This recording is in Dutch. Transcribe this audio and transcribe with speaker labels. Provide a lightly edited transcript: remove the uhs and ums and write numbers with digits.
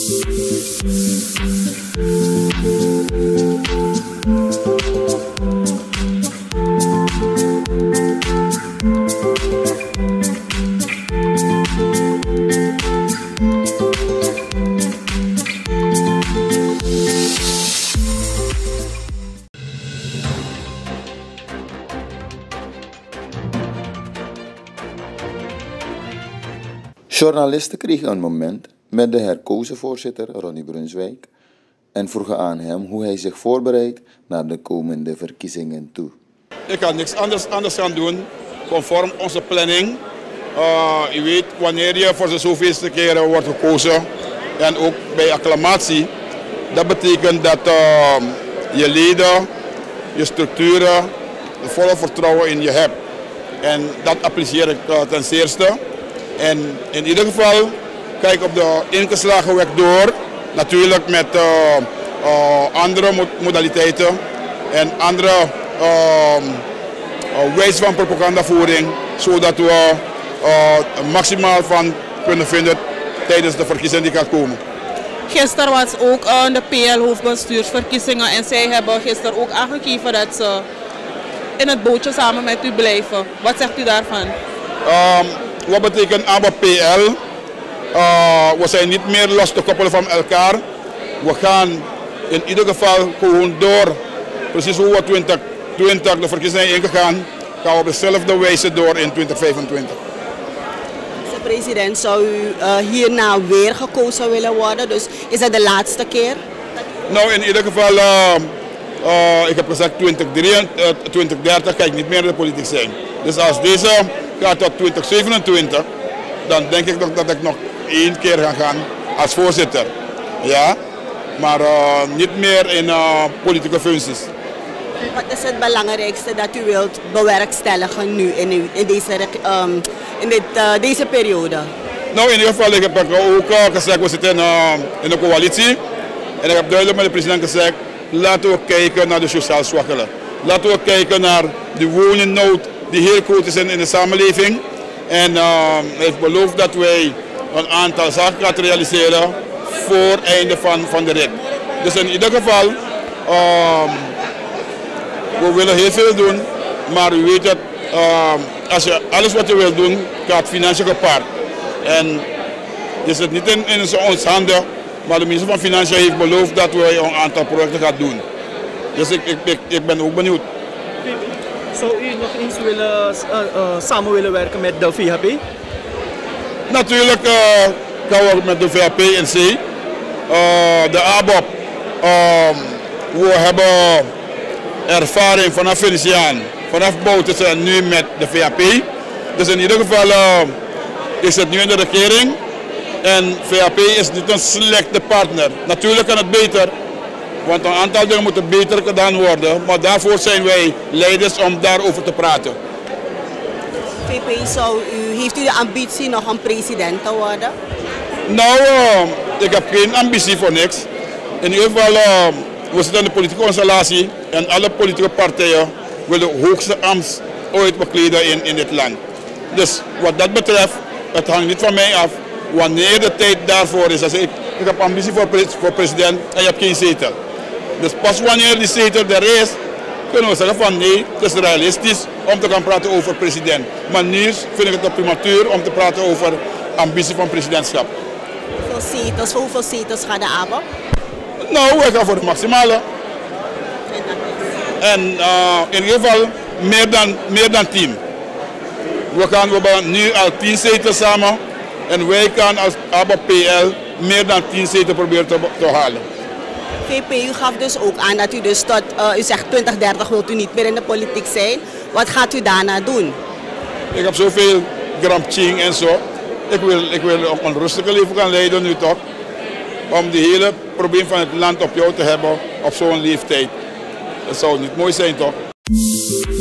Speaker 1: Journalisten kregen een moment met de herkozen voorzitter Ronnie Bruswijk en vroegen aan hem hoe hij zich voorbereidt naar de komende verkiezingen toe.
Speaker 2: Ik kan niks anders gaan doen, conform onze planning. Je weet, wanneer je voor de zoveelste keren wordt gekozen en ook bij acclamatie, dat betekent dat je leden, je structuren, het volle vertrouwen in je hebt. En dat apprecieer ik ten zeerste. En in ieder geval kijk op de ingeslagen weg door, natuurlijk met andere modaliteiten en andere wijze van propagandavoering, zodat we maximaal van kunnen vinden tijdens de verkiezingen die gaan komen.
Speaker 3: Gisteren was ook de PL-hoofdbestuursverkiezingen en zij hebben gisteren ook aangegeven dat ze in het bootje samen met u blijven. Wat zegt u daarvan?
Speaker 2: Wat betekent ABA-PL? We zijn niet meer los te koppelen van elkaar. We gaan in ieder geval gewoon door. Precies hoe we 2020 de verkiezingen ingegaan, gaan we op dezelfde wijze door in 2025.
Speaker 4: President, zou u hierna weer gekozen willen worden? Dus is dat de laatste keer?
Speaker 2: Nou, in ieder geval, ik heb gezegd 2030 ga ik niet meer in de politiek zijn. Dus als deze gaat tot 2027, dan denk ik dat ik nog 1 keer ga gaan als voorzitter. Ja? Maar niet meer in politieke functies.
Speaker 4: Wat is het belangrijkste dat u wilt bewerkstelligen nu in deze periode?
Speaker 2: Nou, in ieder geval, ik heb ook gezegd, we zitten in een coalitie. En ik heb duidelijk met de president gezegd, laten we kijken naar de sociaal zwakkeren. Laten we kijken naar de woningnood die heel groot is in de samenleving. En ik beloof dat wij een aantal zaken gaan realiseren voor het einde van de rit. Dus in ieder geval, we willen heel veel doen, maar u weet dat als je alles wat je wilt doen, gaat financiën gepaard. En is het niet in onze handen, maar de minister van Financiën heeft beloofd dat wij een aantal projecten gaan doen. Dus ik ben ook benieuwd.
Speaker 5: Zou u nog eens samen willen werken met de VHP?
Speaker 2: Natuurlijk gaan we met de VHP in zee. De ABOP, we hebben ervaring vanaf Venetiaan, vanaf Bouterse en nu met de VHP. Dus in ieder geval is het nu in de regering. En VHP is niet een slechte partner. Natuurlijk kan het beter, want een aantal dingen moeten beter gedaan worden. Maar daarvoor zijn wij leiders om daarover te praten.
Speaker 4: VP, heeft u de ambitie nog om president te worden?
Speaker 2: Nou, ik heb geen ambitie voor niks. In ieder geval, we zitten in de politieke constellatie en alle politieke partijen willen de hoogste ambt ooit bekleden in dit land. Dus wat dat betreft, het hangt niet van mij af. Wanneer de tijd daarvoor is, als ik heb ambitie voor president en je hebt geen zetel. Dus pas wanneer die zetel er is, kunnen we zeggen van nee, het is realistisch om te gaan praten over president. Maar nu vind ik het een prematuur om te praten over ambitie van presidentschap.
Speaker 4: Voor hoeveel zetels gaat de ABO?
Speaker 2: Nou, wij gaan voor de maximale. En in ieder geval meer dan 10. We hebben nu al 10 zetels samen. En wij gaan als ABA-PL meer dan 10 zetels proberen te halen.
Speaker 4: VP, u gaf dus ook aan dat u dus tot, u zegt 2030 wilt u niet meer in de politiek zijn. Wat gaat u daarna doen?
Speaker 2: Ik heb zoveel gramching en zo. Ik wil ook een rustige leven gaan leiden nu toch. Om die hele probleem van het land op jou te hebben op zo'n leeftijd. Dat zou niet mooi zijn toch?